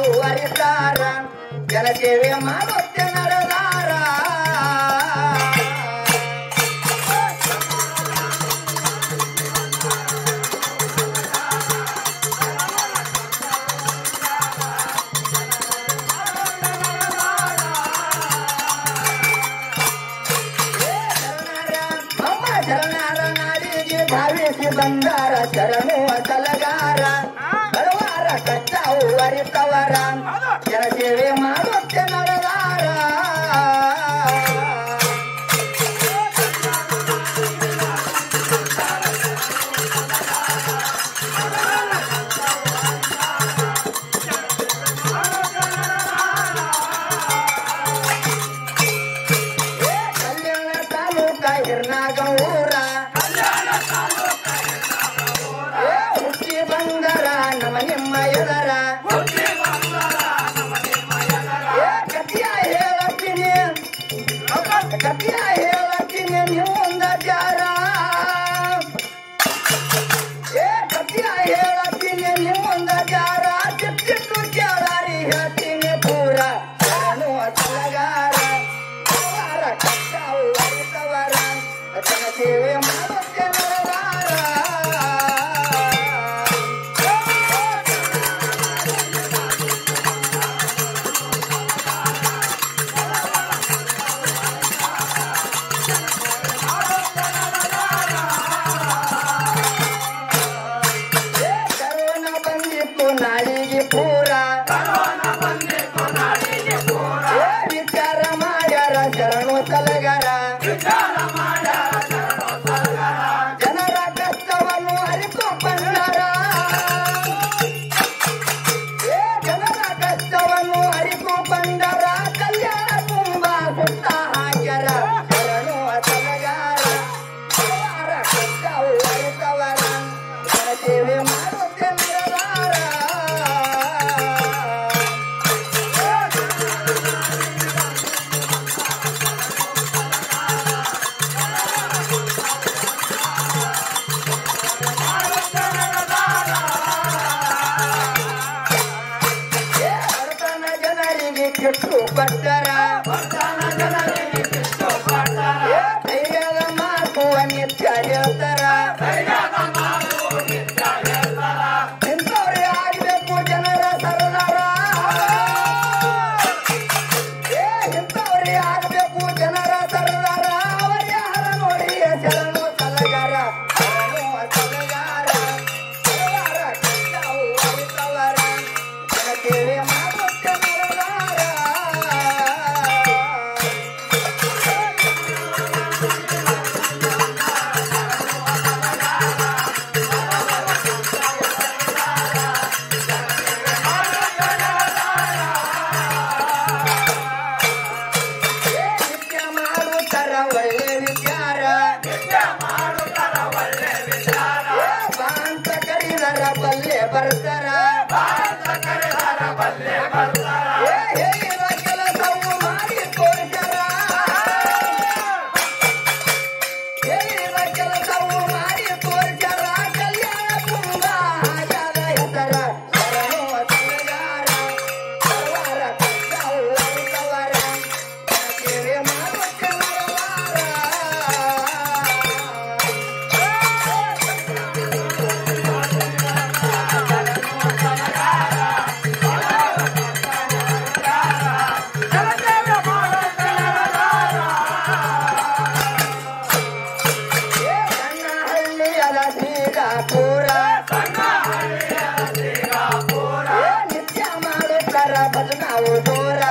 ಕಚ್ಚಾವು ಅರಿತಾರ ಜನಸೇವೆ ಮಾಡುತ್ತೆ ನಡೆದಾರ ಭಾವಿಸಿ ಬಂದಾರ ಶರಣು ಸಲಗಾರ ಬಡವಾರ ಕಚ್ಚಾವು ಅರಿತವರ ಜನಸೇವೆ ಮಾಡುತ್ತೆ ನಡೆದಾರ ಕಲ್ಯಾಣ ತಾಲೂಕ ಹಿರ್ನಾಗೂರ ಹುಟ್ಟಿ ಬಂದರ ನಮ್ಮ ನಿಮ್ಮ ಎದರ ಕತಿಯ ಹೇಳತ್ತೀನಿ ನಿಮ್ಮೊಂದ ಜಾರ ಕತಿಯ ಹೇಳತ್ತೀನಿ ನಿಮ್ಮೊಂದ ಜಾರ ಚಿತ್ತಿಟ್ಟು ಕೇಳಾರಿ ಹೇಳ್ತೀನಿ ಪೂರ ನಾನು ಸಲಗಾರ ಕಚ್ಚಾವು ಅರಿತವರ ಜನಸೇವೆ ಮಾಡುತ್ತೆ ನಡೆದಾರ ನಾಳಿಗೆ ಪೂರ ವಿಚಾರ ಮಾಡ್ಯಾರ ಶರಣು ಸಲಗರ ಜನರ ಕಷ್ಟವನ್ನು ಅರಿತು ಬಂದರ ಜನರ ಕಷ್ಟವನ್ನು ಅರಿತು ಬಂದರ ಕಲ್ಯಾಣ ತುಂಬ ಸುತ್ತ ಹಾಕ್ಯಾರ ಶರಣು ಸಲಗಾರ ಕಷ್ಟವು ಅರಿತವರ ಜನಸೇವೆ ಮಾಡುತ್ತೆ ನಡೆದಾರ ಜನರಿಗೆ ಕಿಟ್ಟು ಕೊಟ್ಟರ ಧೈರ್ಯದ ಮಾತು ನಿತ್ಯ ಹೇಳ್ತಾರ ಇಂಥವ್ರೇ ಆಗ್ಬೇಕು ಜನರ ಸರದಾರ ಇಂಥವ್ರೇ ಆಗ್ಬೇಕು ಜನರ ಸರದಾರ ಅವರ ಯಾರ ನೋಡಿ ಶರಣು ಸಲಗಾರ ಸಲಗಾರ ಕಚ್ಚಾವು ಅರಿತವರ ಜನಸೇವೆ ಮಾಡುತ್ತೆ ನಡೆದಾರ ನಿತ್ಯ ಮಾಡುತ್ತರ ಒಳ್ಳೆ ವಿಚಾರ ಬಾಂತ ಕರಿದರ ಬಲ್ಲೆ ಬರ್ತಾರ ಹೇಳಿದ ಕೆಲಸವು ಮಾಡಿ ತೋರಿಸರ ಹೇಳಿದ ಕೆಲಸವು ಮಾಡಿ ತೋರಿಸರ ಕಲ್ಯಾಣ ತುಂಬ ಆಗ್ಯಾದ ಹೆಸರ ಶರಣು ಸಲಗಾರ ಬಡವರ ಕಚ್ಚಾವು ಅರಿತವರ ಜನಸೇವೆ ಮಾಡುತ್ತೆ ನಡೆದಾರ ಸಣ್ಣ ಹಳ್ಳಿಯದ ಶ್ರೀರಾಪುರ ನಿತ್ಯ ಮಾಡುತ್ತರ ಬದನಾವು ದೂರ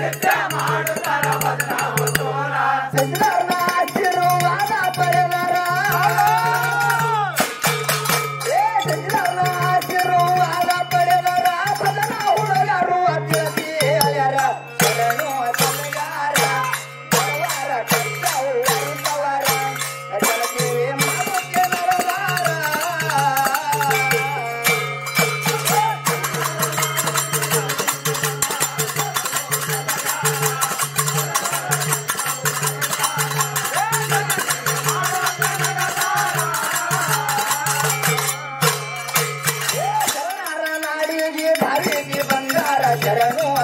ಸಜ್ಜನ ಆಶೀರ್ವಾದ ಪಡೆದರ ಸಜ್ಜನ ಆಶೀರ್ವಾದ ಪಡೆದರ ಬದನ ಹುಡುಗರು ಅತಿಥಿ ಅಯ್ಯರ ಶರಣು ಸಲಗಾರ ಬಡವರ ಕಚ್ಚಾವು ಅರಿತವರ ಜನಸೇವೆ ಮಾಡುತ್ತೆ ನಡೆದಾರ ಶರಣು